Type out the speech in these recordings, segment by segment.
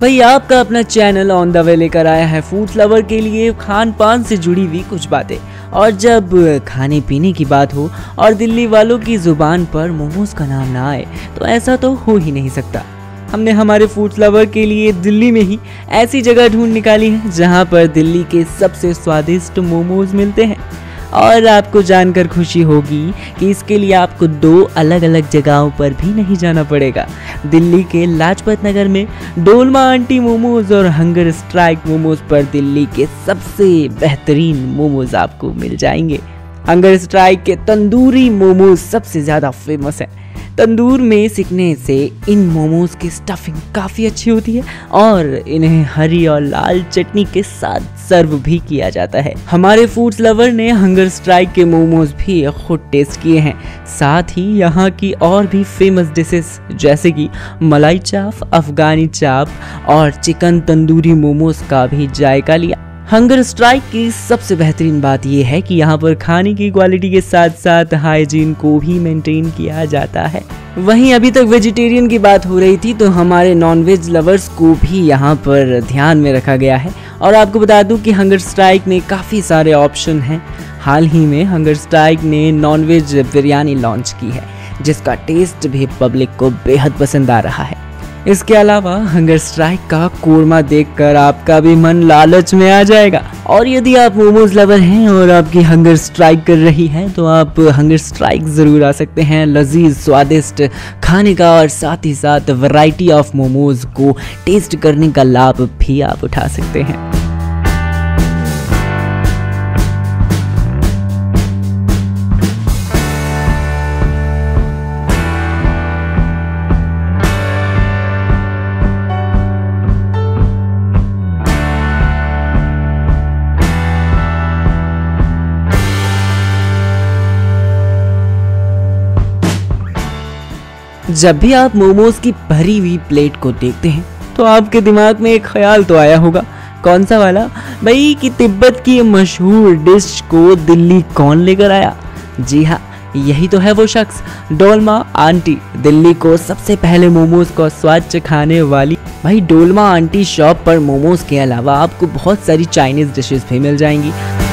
भाई आपका अपना चैनल ऑन द वे लेकर आया है फूड लवर के लिए खान पान से जुड़ी हुई कुछ बातें। और जब खाने पीने की बात हो और दिल्ली वालों की जुबान पर मोमोज का नाम ना आए तो ऐसा तो हो ही नहीं सकता। हमने हमारे फूड लवर के लिए दिल्ली में ही ऐसी जगह ढूंढ निकाली है जहां पर दिल्ली के सबसे स्वादिष्ट मोमोज मिलते हैं। और आपको जानकर खुशी होगी कि इसके लिए आपको 2 अलग अलग जगहों पर भी नहीं जाना पड़ेगा। दिल्ली के लाजपत नगर में डोलमा आंटी मोमोज और हंगर स्ट्राइक मोमोज पर दिल्ली के सबसे बेहतरीन मोमोज आपको मिल जाएंगे। हंगर स्ट्राइक के तंदूरी मोमोज सबसे ज़्यादा फेमस है। तंदूर में सिकने से इन मोमोज की स्टफिंग काफ़ी अच्छी होती है और इन्हें हरी और लाल चटनी के साथ सर्व भी किया जाता है। हमारे फूड्स लवर ने हंगर स्ट्राइक के मोमोज भी खुद टेस्ट किए हैं। साथ ही यहाँ की और भी फेमस डिशेस जैसे कि मलाई चाप, अफगानी चाप और चिकन तंदूरी मोमोज का भी जायका लिया। हंगर स्ट्राइक की सबसे बेहतरीन बात यह है कि यहाँ पर खाने की क्वालिटी के साथ साथ हाइजीन को भी मेंटेन किया जाता है। वहीं अभी तक वेजिटेरियन की बात हो रही थी तो हमारे नॉनवेज लवर्स को भी यहाँ पर ध्यान में रखा गया है। और आपको बता दूं कि हंगर स्ट्राइक में काफ़ी सारे ऑप्शन हैं। हाल ही में हंगर स्ट्राइक ने नॉनवेज बिरयानी लॉन्च की है जिसका टेस्ट भी पब्लिक को बेहद पसंद आ रहा है। इसके अलावा हंगर स्ट्राइक का कोरमा देखकर आपका भी मन लालच में आ जाएगा। और यदि आप मोमोज लवर हैं और आपकी हंगर स्ट्राइक कर रही है तो आप हंगर स्ट्राइक ज़रूर आ सकते हैं। लजीज स्वादिष्ट खाने का और साथ ही साथ वैरायटी ऑफ मोमोज को टेस्ट करने का लाभ भी आप उठा सकते हैं। जब भी आप मोमोज की भरी हुई प्लेट को देखते हैं तो आपके दिमाग में एक ख्याल तो आया होगा। कौन सा वाला? भाई कि तिब्बत की मशहूर डिश को दिल्ली कौन लेकर आया? जी हाँ, यही तो है वो शख्स, डोलमा आंटी, दिल्ली को सबसे पहले मोमोज का स्वाद चखाने वाली। भाई डोलमा आंटी शॉप पर मोमोज के अलावा आपको बहुत सारी चाइनीज डिशेस भी मिल जाएंगी।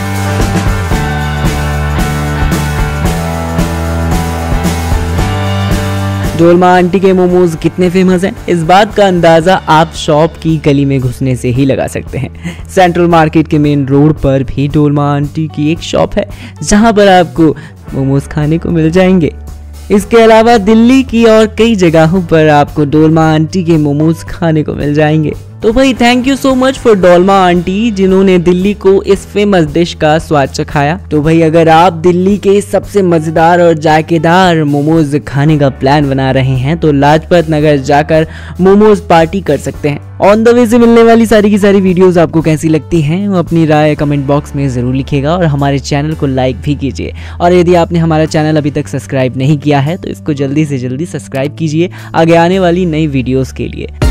डोलमा आंटी के मोमोज कितने फेमस हैं इस बात का अंदाज़ा आप शॉप की गली में घुसने से ही लगा सकते हैं। सेंट्रल मार्केट के मेन रोड पर भी डोलमा आंटी की एक शॉप है जहां पर आपको मोमोज खाने को मिल जाएंगे। इसके अलावा दिल्ली की और कई जगहों पर आपको डोलमा आंटी के मोमोज खाने को मिल जाएंगे। तो भाई thank you so much for Dolma aunty जिन्होंने दिल्ली को इस फेमस डिश का स्वाद चखाया। तो भाई अगर आप दिल्ली के सबसे मजेदार और जायकेदार मोमोज खाने का प्लान बना रहे हैं तो लाजपत नगर जाकर मोमोज पार्टी कर सकते हैं। ऑन द वे से मिलने वाली सारी की सारी वीडियोस आपको कैसी लगती हैं वो अपनी राय कमेंट बॉक्स में ज़रूर लिखिएगा और हमारे चैनल को लाइक भी कीजिए। और यदि आपने हमारा चैनल अभी तक सब्सक्राइब नहीं किया है तो इसको जल्दी से जल्दी सब्सक्राइब कीजिए आगे आने वाली नई वीडियोस के लिए।